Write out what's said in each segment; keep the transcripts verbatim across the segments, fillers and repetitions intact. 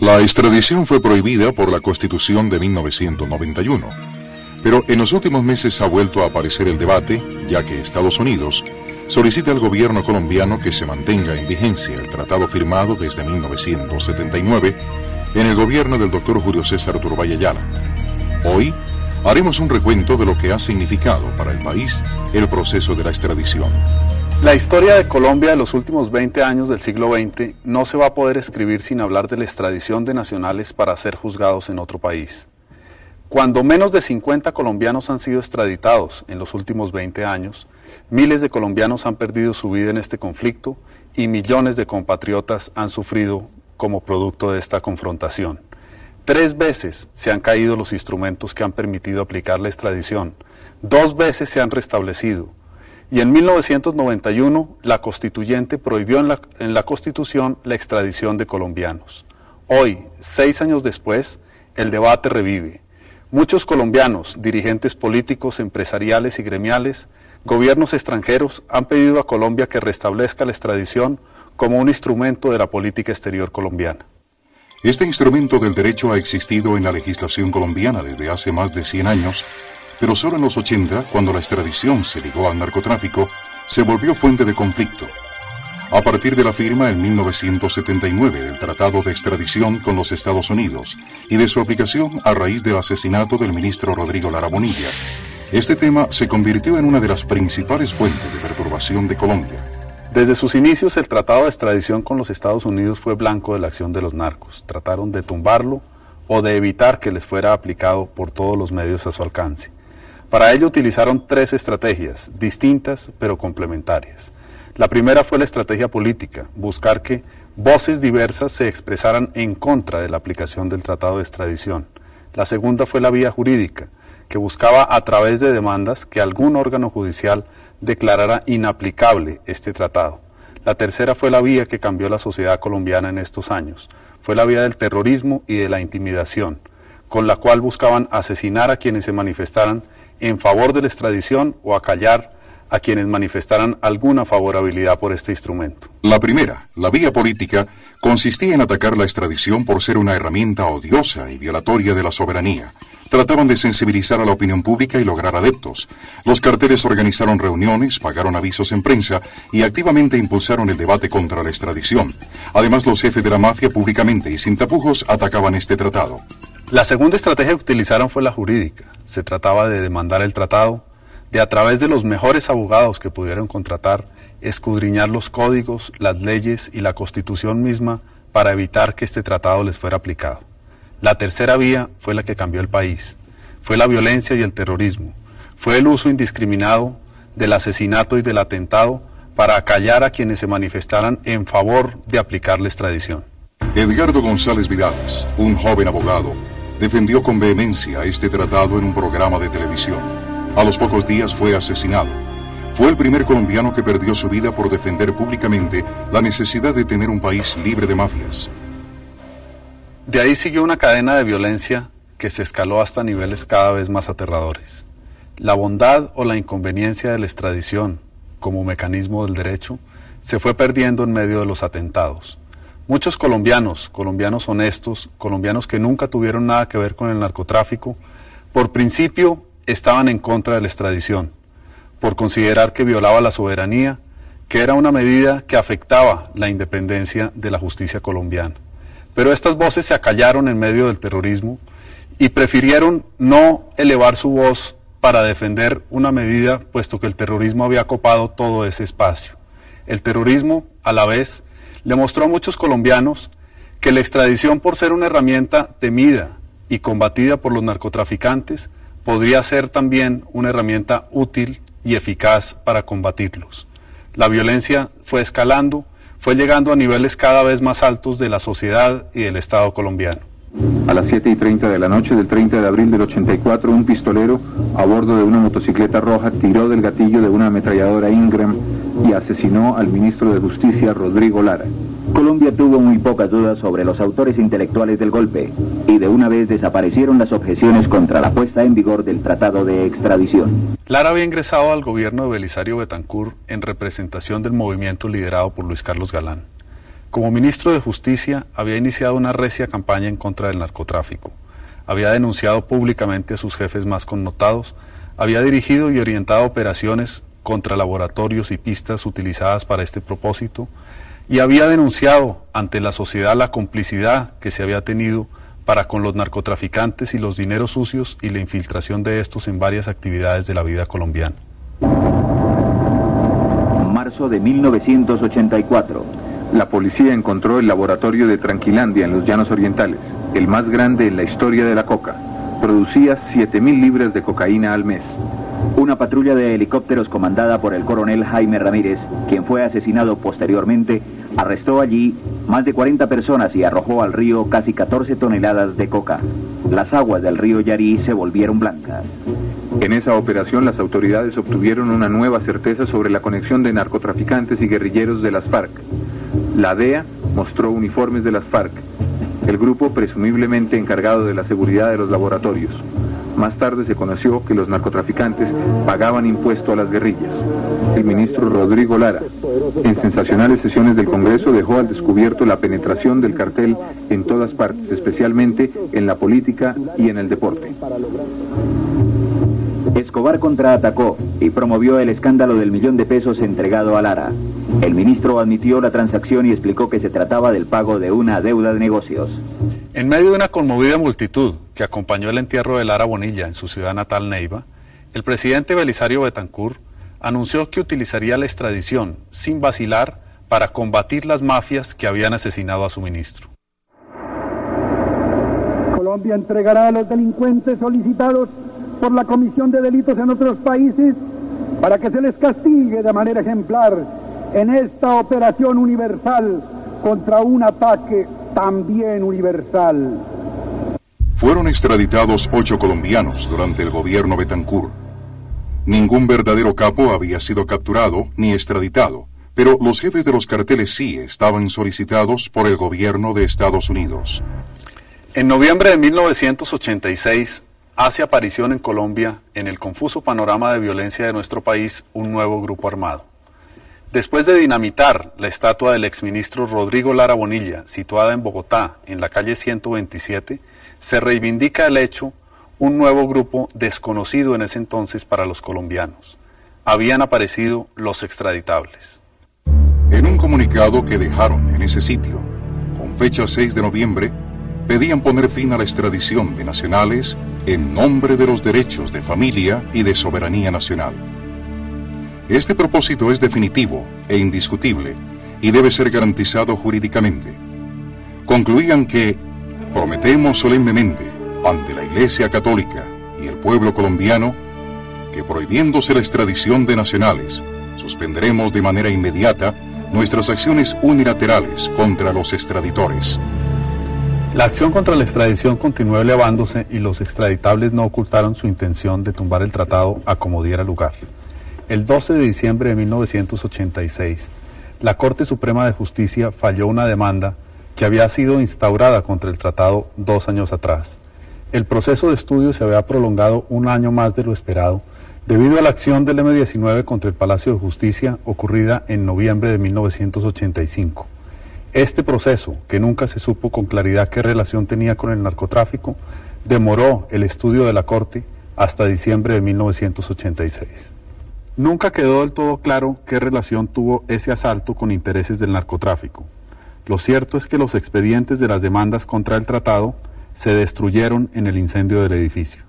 La extradición fue prohibida por la Constitución de mil novecientos noventa y uno, pero en los últimos meses ha vuelto a aparecer el debate, ya que Estados Unidos solicita al gobierno colombiano que se mantenga en vigencia el tratado firmado desde mil novecientos setenta y nueve en el gobierno del doctor Julio César Turbay Ayala. Hoy haremos un recuento de lo que ha significado para el país el proceso de la extradición. La historia de Colombia de los últimos veinte años del siglo veinte no se va a poder escribir sin hablar de la extradición de nacionales para ser juzgados en otro país. Cuando menos de cincuenta colombianos han sido extraditados en los últimos veinte años, miles de colombianos han perdido su vida en este conflicto y millones de compatriotas han sufrido como producto de esta confrontación. Tres veces se han caído los instrumentos que han permitido aplicar la extradición, dos veces se han restablecido, y en mil novecientos noventa y uno la Constituyente prohibió en la, en la Constitución la extradición de colombianos. Hoy, seis años después, el debate revive. Muchos colombianos, dirigentes políticos, empresariales y gremiales, gobiernos extranjeros han pedido a Colombia que restablezca la extradición como un instrumento de la política exterior colombiana. Este instrumento del derecho ha existido en la legislación colombiana desde hace más de cien años, pero solo en los ochenta, cuando la extradición se ligó al narcotráfico, se volvió fuente de conflicto. A partir de la firma en mil novecientos setenta y nueve del Tratado de Extradición con los Estados Unidos y de su aplicación a raíz del asesinato del ministro Rodrigo Lara Bonilla, este tema se convirtió en una de las principales fuentes de perturbación de Colombia. Desde sus inicios, el Tratado de Extradición con los Estados Unidos fue blanco de la acción de los narcos. Trataron de tumbarlo o de evitar que les fuera aplicado por todos los medios a su alcance. Para ello utilizaron tres estrategias, distintas pero complementarias. La primera fue la estrategia política, buscar que voces diversas se expresaran en contra de la aplicación del Tratado de Extradición. La segunda fue la vía jurídica, que buscaba a través de demandas que algún órgano judicial declarara inaplicable este tratado. La tercera fue la vía que cambió la sociedad colombiana en estos años. Fue la vía del terrorismo y de la intimidación, con la cual buscaban asesinar a quienes se manifestaran en favor de la extradición o acallar a quienes manifestaran alguna favorabilidad por este instrumento. La primera, la vía política, consistía en atacar la extradición por ser una herramienta odiosa y violatoria de la soberanía. Trataban de sensibilizar a la opinión pública y lograr adeptos. Los carteles organizaron reuniones, pagaron avisos en prensa y activamente impulsaron el debate contra la extradición. Además, los jefes de la mafia públicamente y sin tapujos atacaban este tratado. La segunda estrategia que utilizaron fue la jurídica. Se trataba de demandar el tratado, de a través de los mejores abogados que pudieron contratar, escudriñar los códigos, las leyes y la Constitución misma para evitar que este tratado les fuera aplicado. La tercera vía fue la que cambió el país. Fue la violencia y el terrorismo. Fue el uso indiscriminado del asesinato y del atentado para acallar a quienes se manifestaran en favor de aplicar la extradición. Edgardo González Vidales, un joven abogado, defendió con vehemencia este tratado en un programa de televisión. A los pocos días fue asesinado. Fue el primer colombiano que perdió su vida por defender públicamente la necesidad de tener un país libre de mafias. De ahí siguió una cadena de violencia que se escaló hasta niveles cada vez más aterradores. La bondad o la inconveniencia de la extradición como mecanismo del derecho se fue perdiendo en medio de los atentados. Muchos colombianos, colombianos honestos, colombianos que nunca tuvieron nada que ver con el narcotráfico, por principio estaban en contra de la extradición, por considerar que violaba la soberanía, que era una medida que afectaba la independencia de la justicia colombiana. Pero estas voces se acallaron en medio del terrorismo y prefirieron no elevar su voz para defender una medida, puesto que el terrorismo había copado todo ese espacio. El terrorismo, a la vez, le mostró a muchos colombianos que la extradición, por ser una herramienta temida y combatida por los narcotraficantes, podría ser también una herramienta útil y eficaz para combatirlos. La violencia fue escalando, fue llegando a niveles cada vez más altos de la sociedad y del Estado colombiano. A las siete y treinta de la noche del treinta de abril del ochenta y cuatro, un pistolero a bordo de una motocicleta roja tiró del gatillo de una ametralladora Ingram y asesinó al ministro de Justicia, Rodrigo Lara. Colombia tuvo muy pocas dudas sobre los autores intelectuales del golpe y de una vez desaparecieron las objeciones contra la puesta en vigor del Tratado de Extradición. Lara había ingresado al gobierno de Belisario Betancur en representación del movimiento liderado por Luis Carlos Galán. Como ministro de Justicia, había iniciado una recia campaña en contra del narcotráfico. Había denunciado públicamente a sus jefes más connotados, había dirigido y orientado operaciones contra laboratorios y pistas utilizadas para este propósito, y había denunciado ante la sociedad la complicidad que se había tenido para con los narcotraficantes y los dineros sucios y la infiltración de estos en varias actividades de la vida colombiana. Marzo de mil novecientos ochenta y cuatro. La policía encontró el laboratorio de Tranquilandia en los Llanos Orientales, el más grande en la historia de la coca. Producía siete mil libras de cocaína al mes. Una patrulla de helicópteros comandada por el coronel Jaime Ramírez, quien fue asesinado posteriormente, arrestó allí más de cuarenta personas y arrojó al río casi catorce toneladas de coca. Las aguas del río Yarí se volvieron blancas. En esa operación las autoridades obtuvieron una nueva certeza sobre la conexión de narcotraficantes y guerrilleros de las FARC. La D E A mostró uniformes de las FARC, el grupo presumiblemente encargado de la seguridad de los laboratorios. Más tarde se conoció que los narcotraficantes pagaban impuesto a las guerrillas. El ministro Rodrigo Lara, en sensacionales sesiones del Congreso, dejó al descubierto la penetración del cartel en todas partes, especialmente en la política y en el deporte. Escobar contraatacó y promovió el escándalo del millón de pesos entregado a Lara. El ministro admitió la transacción y explicó que se trataba del pago de una deuda de negocios. En medio de una conmovida multitud que acompañó el entierro de Lara Bonilla en su ciudad natal Neiva, el presidente Belisario Betancur anunció que utilizaría la extradición sin vacilar para combatir las mafias que habían asesinado a su ministro. Colombia entregará a los delincuentes solicitados por la comisión de delitos en otros países para que se les castigue de manera ejemplar en esta operación universal contra un ataque también universal. Fueron extraditados ocho colombianos durante el gobierno Betancur. Ningún verdadero capo había sido capturado ni extraditado, pero los jefes de los carteles sí estaban solicitados por el gobierno de Estados Unidos. En noviembre de mil novecientos ochenta y seis, hace aparición en Colombia, en el confuso panorama de violencia de nuestro país, un nuevo grupo armado. Después de dinamitar la estatua del exministro Rodrigo Lara Bonilla, situada en Bogotá, en la calle ciento veintisiete, se reivindica el hecho un nuevo grupo desconocido en ese entonces para los colombianos. Habían aparecido los extraditables. En un comunicado que dejaron en ese sitio, con fecha seis de noviembre, pedían poner fin a la extradición de nacionales en nombre de los derechos de familia y de soberanía nacional. Este propósito es definitivo e indiscutible y debe ser garantizado jurídicamente. Concluían que prometemos solemnemente ante la Iglesia Católica y el pueblo colombiano que, prohibiéndose la extradición de nacionales, suspenderemos de manera inmediata nuestras acciones unilaterales contra los extraditores. La acción contra la extradición continuó elevándose y los extraditables no ocultaron su intención de tumbar el tratado a como diera lugar. El doce de diciembre de mil novecientos ochenta y seis, la Corte Suprema de Justicia falló una demanda que había sido instaurada contra el tratado dos años atrás. El proceso de estudio se había prolongado un año más de lo esperado debido a la acción del eme diecinueve contra el Palacio de Justicia ocurrida en noviembre de mil novecientos ochenta y cinco. Este proceso, que nunca se supo con claridad qué relación tenía con el narcotráfico, demoró el estudio de la Corte hasta diciembre de mil novecientos ochenta y seis. Nunca quedó del todo claro qué relación tuvo ese asalto con intereses del narcotráfico. Lo cierto es que los expedientes de las demandas contra el tratado se destruyeron en el incendio del edificio.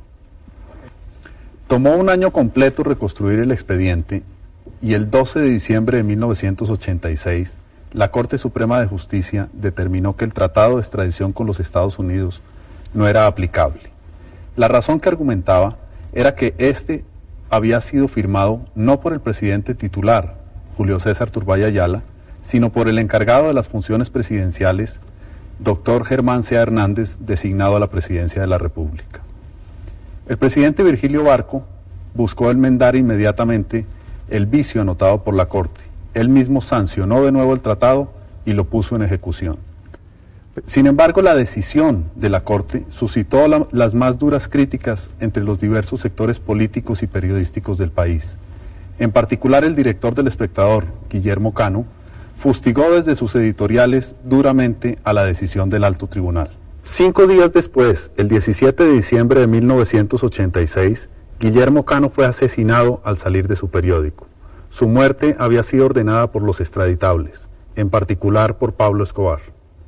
Tomó un año completo reconstruir el expediente y el doce de diciembre de mil novecientos ochenta y seis, la Corte Suprema de Justicia determinó que el tratado de extradición con los Estados Unidos no era aplicable. La razón que argumentaba era que este había sido firmado no por el presidente titular, Julio César Turbay Ayala, sino por el encargado de las funciones presidenciales, doctor Germán Sea Hernández, designado a la presidencia de la República. El presidente Virgilio Barco buscó enmendar inmediatamente el vicio anotado por la Corte. Él mismo sancionó de nuevo el tratado y lo puso en ejecución. Sin embargo, la decisión de la Corte suscitó la, las más duras críticas entre los diversos sectores políticos y periodísticos del país. En particular, el director del Espectador, Guillermo Cano, fustigó desde sus editoriales duramente a la decisión del alto tribunal. Cinco días después, el diecisiete de diciembre de mil novecientos ochenta y seis, Guillermo Cano fue asesinado al salir de su periódico. Su muerte había sido ordenada por los extraditables, en particular por Pablo Escobar.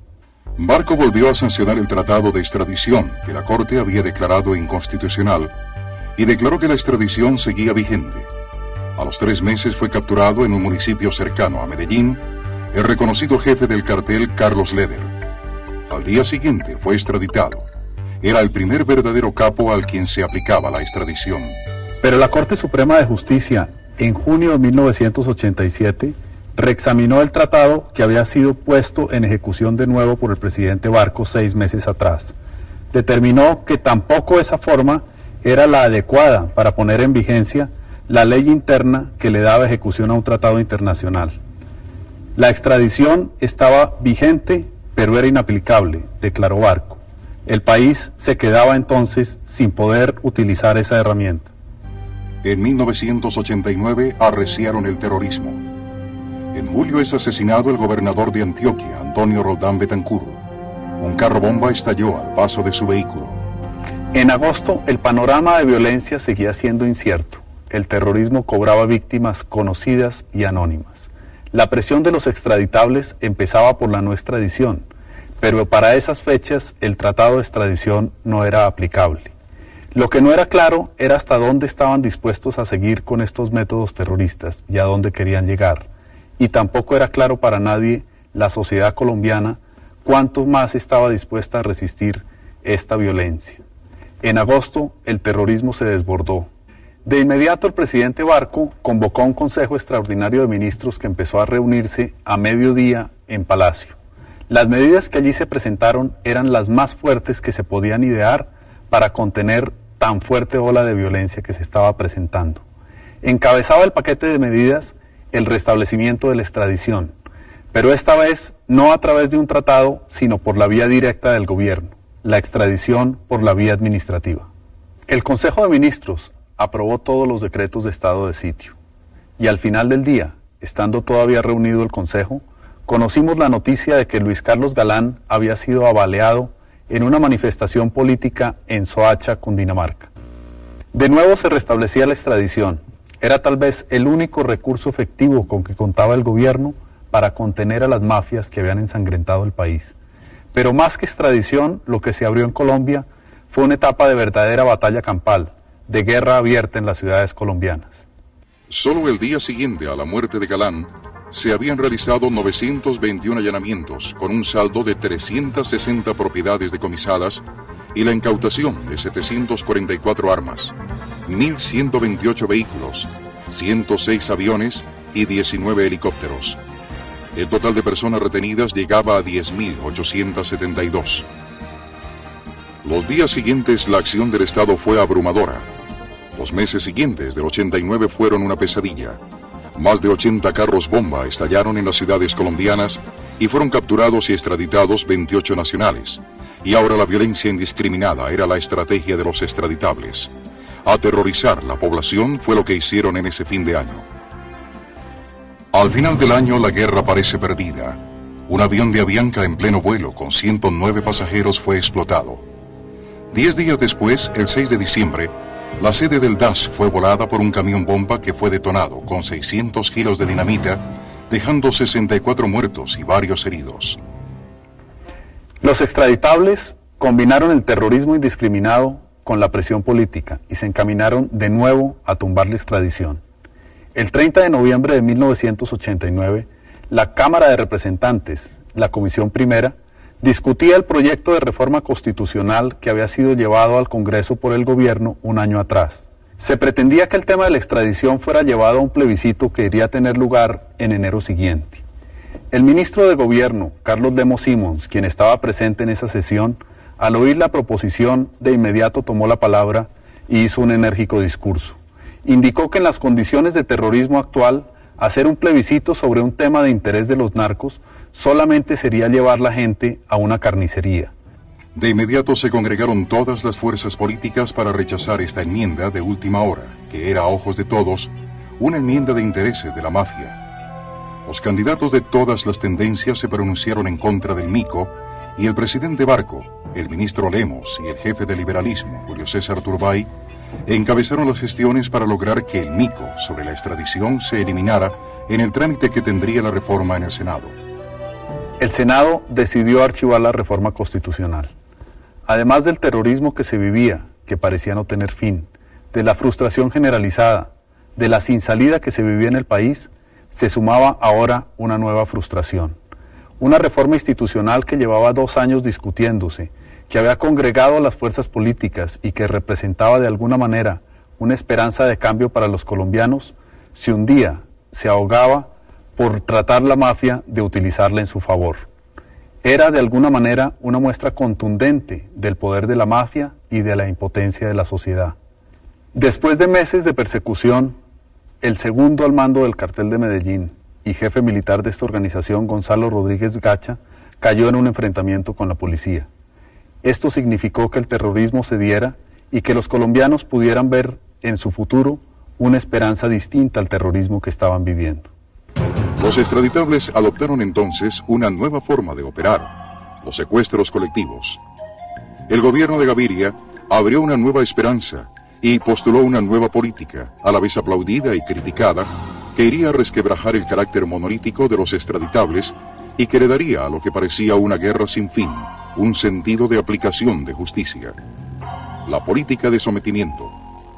Barco volvió a sancionar el tratado de extradición que la Corte había declarado inconstitucional y declaró que la extradición seguía vigente. A los tres meses fue capturado en un municipio cercano a Medellín el reconocido jefe del cartel Carlos Leder. Al día siguiente fue extraditado. Era el primer verdadero capo al quien se aplicaba la extradición. Pero la Corte Suprema de Justicia, en junio de mil novecientos ochenta y siete, reexaminó el tratado que había sido puesto en ejecución de nuevo por el presidente Barco seis meses atrás. Determinó que tampoco esa forma era la adecuada para poner en vigencia la ley interna que le daba ejecución a un tratado internacional. La extradición estaba vigente, pero era inaplicable, declaró Barco. El país se quedaba entonces sin poder utilizar esa herramienta. En mil novecientos ochenta y nueve arreciaron el terrorismo. En julio es asesinado el gobernador de Antioquia, Antonio Roldán Betancur. Un carro bomba estalló al paso de su vehículo. En agosto, el panorama de violencia seguía siendo incierto. El terrorismo cobraba víctimas conocidas y anónimas. La presión de los extraditables empezaba por la no extradición, pero para esas fechas el tratado de extradición no era aplicable. Lo que no era claro era hasta dónde estaban dispuestos a seguir con estos métodos terroristas y a dónde querían llegar. Y tampoco era claro para nadie la sociedad colombiana cuánto más estaba dispuesta a resistir esta violencia. En agosto el terrorismo se desbordó. De inmediato el presidente Barco convocó a un consejo extraordinario de ministros que empezó a reunirse a mediodía en Palacio. Las medidas que allí se presentaron eran las más fuertes que se podían idear para contener tan fuerte ola de violencia que se estaba presentando. Encabezaba el paquete de medidas el restablecimiento de la extradición, pero esta vez no a través de un tratado, sino por la vía directa del gobierno, la extradición por la vía administrativa. El Consejo de Ministros aprobó todos los decretos de estado de sitio, y al final del día, estando todavía reunido el Consejo, conocimos la noticia de que Luis Carlos Galán había sido abaleado en una manifestación política en Soacha, Cundinamarca. De nuevo se restablecía la extradición. Era tal vez el único recurso efectivo con que contaba el gobierno para contener a las mafias que habían ensangrentado el país. Pero más que extradición, lo que se abrió en Colombia fue una etapa de verdadera batalla campal, de guerra abierta en las ciudades colombianas. Solo el día siguiente a la muerte de Galán, se habían realizado novecientos veintiún allanamientos con un saldo de trescientas sesenta propiedades decomisadas y la incautación de setecientas cuarenta y cuatro armas, mil ciento veintiocho vehículos, ciento seis aviones y diecinueve helicópteros. El total de personas retenidas llegaba a diez mil ochocientas setenta y dos. Los días siguientes la acción del Estado fue abrumadora. Los meses siguientes del ochenta y nueve fueron una pesadilla. Más de ochenta carros bomba estallaron en las ciudades colombianas y fueron capturados y extraditados veintiocho nacionales. Y ahora la violencia indiscriminada era la estrategia de los extraditables. Aterrorizar la población fue lo que hicieron en ese fin de año. Al final del año la guerra parece perdida. Un avión de Avianca en pleno vuelo con ciento nueve pasajeros fue explotado. Diez días después, el seis de diciembre, la sede del D A S fue volada por un camión bomba que fue detonado con seiscientos kilos de dinamita, dejando sesenta y cuatro muertos y varios heridos. Los extraditables combinaron el terrorismo indiscriminado con la presión política y se encaminaron de nuevo a tumbar la extradición. El treinta de noviembre de mil novecientos ochenta y nueve, la Cámara de Representantes, la Comisión Primera, discutía el proyecto de reforma constitucional que había sido llevado al Congreso por el gobierno un año atrás. Se pretendía que el tema de la extradición fuera llevado a un plebiscito que iría a tener lugar en enero siguiente. El ministro de Gobierno, Carlos Lemos Simons, quien estaba presente en esa sesión, al oír la proposición, de inmediato tomó la palabra y hizo un enérgico discurso. Indicó que en las condiciones de terrorismo actual, hacer un plebiscito sobre un tema de interés de los narcos solamente sería llevar la gente a una carnicería. De inmediato se congregaron todas las fuerzas políticas para rechazar esta enmienda de última hora, que era a ojos de todos una enmienda de intereses de la mafia. Los candidatos de todas las tendencias se pronunciaron en contra del mico y el presidente Barco, el ministro Lemos y el jefe del liberalismo, Julio César Turbay, encabezaron las gestiones para lograr que el mico sobre la extradición se eliminara en el trámite que tendría la reforma en el Senado. El Senado decidió archivar la reforma constitucional. Además del terrorismo que se vivía, que parecía no tener fin, de la frustración generalizada, de la sin salida que se vivía en el país, se sumaba ahora una nueva frustración. Una reforma institucional que llevaba dos años discutiéndose, que había congregado a las fuerzas políticas y que representaba de alguna manera una esperanza de cambio para los colombianos, se hundía, se ahogaba por tratar la mafia de utilizarla en su favor. Era de alguna manera una muestra contundente del poder de la mafia y de la impotencia de la sociedad. Después de meses de persecución, el segundo al mando del cartel de Medellín y jefe militar de esta organización, Gonzalo Rodríguez Gacha, cayó en un enfrentamiento con la policía. Esto significó que el terrorismo cediera y que los colombianos pudieran ver en su futuro una esperanza distinta al terrorismo que estaban viviendo. Los extraditables adoptaron entonces una nueva forma de operar, los secuestros colectivos. El gobierno de Gaviria abrió una nueva esperanza y postuló una nueva política, a la vez aplaudida y criticada, que iría a resquebrajar el carácter monolítico de los extraditables y que le daría a lo que parecía una guerra sin fin, un sentido de aplicación de justicia. La política de sometimiento.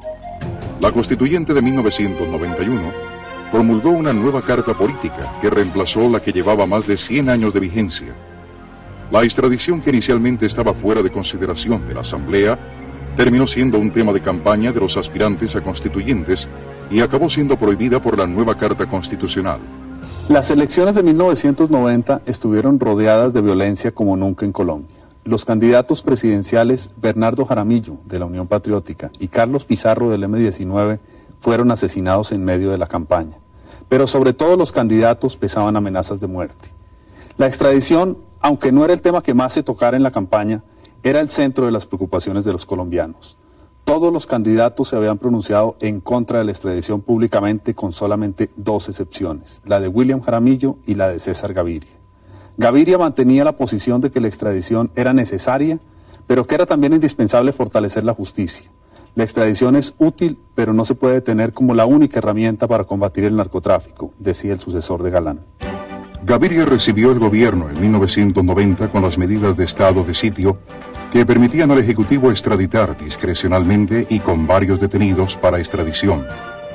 La Constituyente de mil novecientos noventa y uno promulgó una nueva carta política que reemplazó la que llevaba más de cien años de vigencia. La extradición, que inicialmente estaba fuera de consideración de la Asamblea, terminó siendo un tema de campaña de los aspirantes a constituyentes y acabó siendo prohibida por la nueva Carta Constitucional. Las elecciones de mil novecientos noventa estuvieron rodeadas de violencia como nunca en Colombia. Los candidatos presidenciales Bernardo Jaramillo, de la Unión Patriótica, y Carlos Pizarro, del eme diecinueve, fueron asesinados en medio de la campaña. Pero sobre todo los candidatos pesaban amenazas de muerte. La extradición, aunque no era el tema que más se tocara en la campaña, era el centro de las preocupaciones de los colombianos. Todos los candidatos se habían pronunciado en contra de la extradición públicamente, con solamente dos excepciones, la de William Jaramillo y la de César Gaviria. Gaviria mantenía la posición de que la extradición era necesaria, pero que era también indispensable fortalecer la justicia. La extradición es útil, pero no se puede tener como la única herramienta para combatir el narcotráfico, decía el sucesor de Galán. Gaviria recibió el gobierno en mil novecientos noventa con las medidas de estado de sitio que permitían al Ejecutivo extraditar discrecionalmente y con varios detenidos para extradición.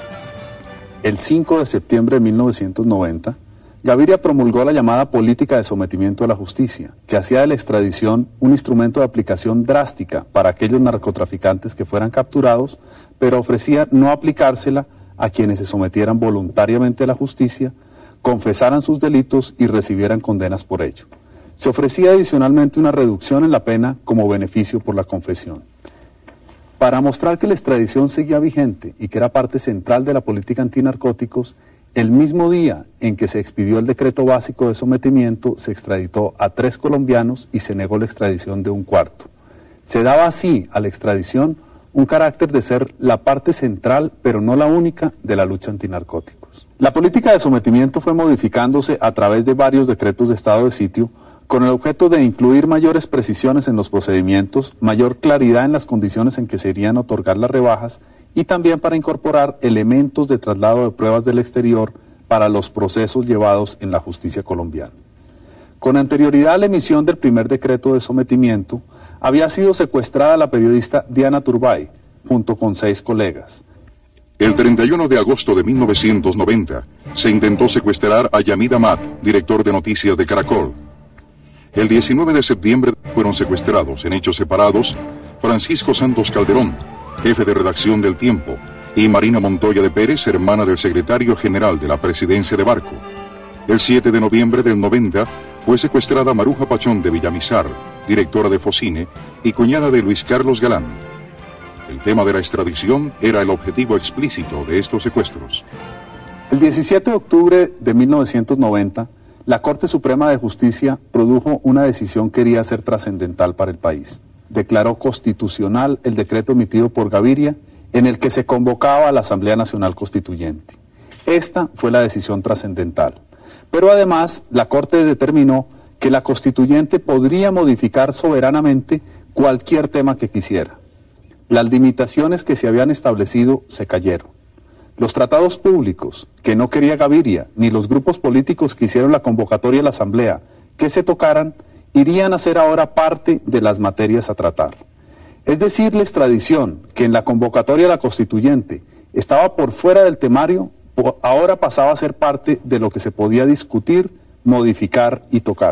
El cinco de septiembre de mil novecientos noventa, Gaviria promulgó la llamada política de sometimiento a la justicia, que hacía de la extradición un instrumento de aplicación drástica para aquellos narcotraficantes que fueran capturados, pero ofrecía no aplicársela a quienes se sometieran voluntariamente a la justicia, confesaran sus delitos y recibieran condenas por ello. Se ofrecía adicionalmente una reducción en la pena como beneficio por la confesión. Para mostrar que la extradición seguía vigente y que era parte central de la política antinarcóticos, el mismo día en que se expidió el decreto básico de sometimiento, se extraditó a tres colombianos y se negó la extradición de un cuarto. Se daba así a la extradición un carácter de ser la parte central, pero no la única, de la lucha antinarcóticos. La política de sometimiento fue modificándose a través de varios decretos de estado de sitio, con el objeto de incluir mayores precisiones en los procedimientos, mayor claridad en las condiciones en que se irían a otorgar las rebajas y también para incorporar elementos de traslado de pruebas del exterior para los procesos llevados en la justicia colombiana. Con anterioridad a la emisión del primer decreto de sometimiento, había sido secuestrada la periodista Diana Turbay, junto con seis colegas. El treinta y uno de agosto de mil novecientos noventa se intentó secuestrar a Yamid Amat, director de noticias de Caracol. El diecinueve de septiembre fueron secuestrados en hechos separados Francisco Santos Calderón, jefe de redacción del Tiempo, y Marina Montoya de Pérez, hermana del secretario general de la presidencia de Barco. El siete de noviembre del noventa fue secuestrada Maruja Pachón de Villamizar, directora de Focine y cuñada de Luis Carlos Galán. El tema de la extradición era el objetivo explícito de estos secuestros. El diecisiete de octubre de mil novecientos noventa, la Corte Suprema de Justicia produjo una decisión que quería ser trascendental para el país. Declaró constitucional el decreto emitido por Gaviria en el que se convocaba a la Asamblea Nacional Constituyente. Esta fue la decisión trascendental, Pero además, la Corte determinó que la constituyente podría modificar soberanamente cualquier tema que quisiera. Las limitaciones que se habían establecido se cayeron. Los tratados públicos, que no quería Gaviria, ni los grupos políticos que hicieron la convocatoria a la Asamblea, que se tocaran, irían a ser ahora parte de las materias a tratar. Es decir, la extradición, que en la convocatoria a la constituyente estaba por fuera del temario, ahora pasaba a ser parte de lo que se podía discutir, modificar y tocar.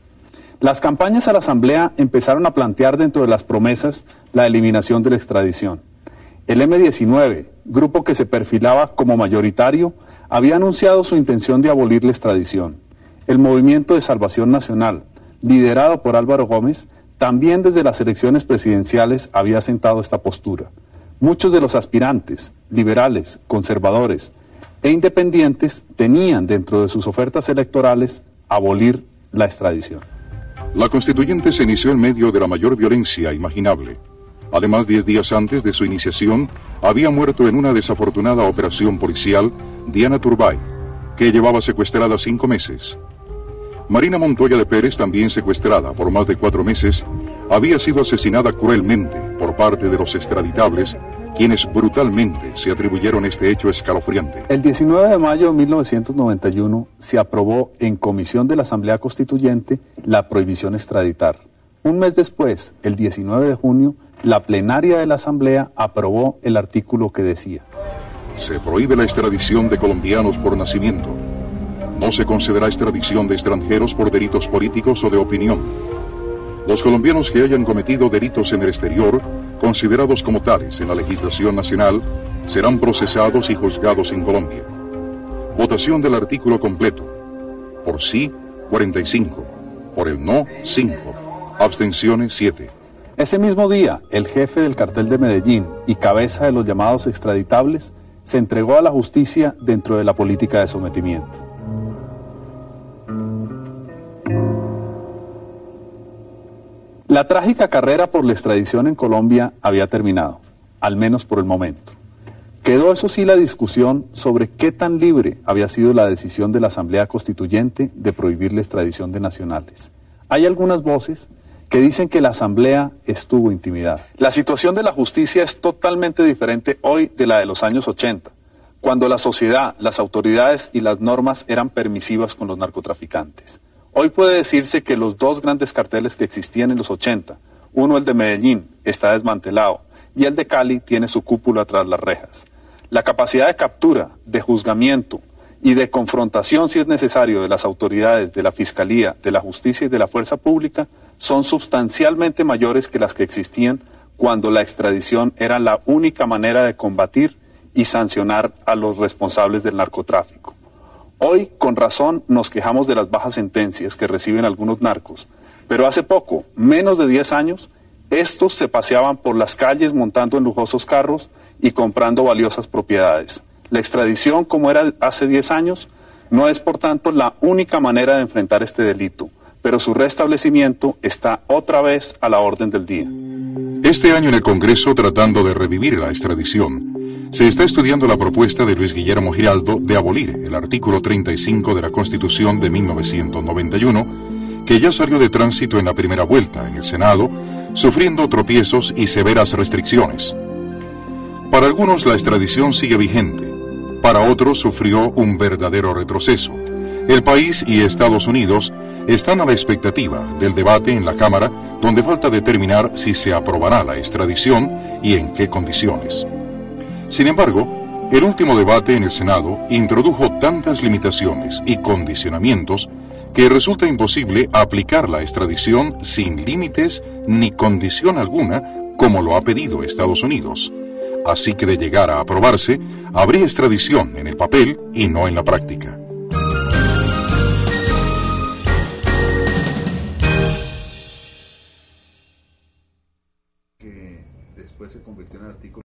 Las campañas a la Asamblea empezaron a plantear dentro de las promesas la eliminación de la extradición. El eme diecinueve, grupo que se perfilaba como mayoritario, había anunciado su intención de abolir la extradición. El Movimiento de Salvación Nacional, liderado por Álvaro Gómez, también desde las elecciones presidenciales había sentado esta postura. Muchos de los aspirantes, liberales, conservadores e independientes tenían dentro de sus ofertas electorales abolir la extradición. La constituyente se inició en medio de la mayor violencia imaginable. Además, diez días antes de su iniciación, había muerto en una desafortunada operación policial Diana Turbay, que llevaba secuestrada cinco meses. Marina Montoya de Pérez, también secuestrada por más de cuatro meses, había sido asesinada cruelmente por parte de los extraditables, quienes brutalmente se atribuyeron este hecho escalofriante. El diecinueve de mayo de mil novecientos noventa y uno se aprobó en comisión de la Asamblea Constituyente la prohibición extraditar. Un mes después, el diecinueve de junio, la plenaria de la Asamblea aprobó el artículo que decía: se prohíbe la extradición de colombianos por nacimiento. No se concederá extradición de extranjeros por delitos políticos o de opinión. Los colombianos que hayan cometido delitos en el exterior, considerados como tales en la legislación nacional, serán procesados y juzgados en Colombia. Votación del artículo completo. Por sí, cuarenta y cinco. Por el no, cinco. Abstenciones, siete. Ese mismo día, el jefe del cartel de Medellín y cabeza de los llamados extraditables se entregó a la justicia dentro de la política de sometimiento. La trágica carrera por la extradición en Colombia había terminado, al menos por el momento. Quedó eso sí la discusión sobre qué tan libre había sido la decisión de la Asamblea Constituyente de prohibir la extradición de nacionales. Hay algunas voces que dicen que la Asamblea estuvo intimidada. La situación de la justicia es totalmente diferente hoy de la de los años ochenta, cuando la sociedad, las autoridades y las normas eran permisivas con los narcotraficantes. Hoy puede decirse que los dos grandes carteles que existían en los ochenta, uno el de Medellín, está desmantelado, y el de Cali tiene su cúpula tras las rejas. La capacidad de captura, de juzgamiento y de confrontación, si es necesario, de las autoridades, de la Fiscalía, de la Justicia y de la Fuerza Pública son sustancialmente mayores que las que existían cuando la extradición era la única manera de combatir y sancionar a los responsables del narcotráfico. Hoy, con razón, nos quejamos de las bajas sentencias que reciben algunos narcos, pero hace poco, menos de diez años, estos se paseaban por las calles montando en lujosos carros y comprando valiosas propiedades. La extradición, como era hace diez años, no es por tanto la única manera de enfrentar este delito, pero su restablecimiento está otra vez a la orden del día. Este año en el Congreso, tratando de revivir la extradición, se está estudiando la propuesta de Luis Guillermo Giraldo de abolir el artículo treinta y cinco de la Constitución de mil novecientos noventa y uno, que ya salió de tránsito en la primera vuelta en el Senado, sufriendo tropiezos y severas restricciones. Para algunos la extradición sigue vigente, para otros sufrió un verdadero retroceso. El país y Estados Unidos están a la expectativa del debate en la Cámara, donde falta determinar si se aprobará la extradición y en qué condiciones. Sin embargo, el último debate en el Senado introdujo tantas limitaciones y condicionamientos que resulta imposible aplicar la extradición sin límites ni condición alguna, como lo ha pedido Estados Unidos. Así que de llegar a aprobarse, habría extradición en el papel y no en la práctica. Que después se convirtió en el artículo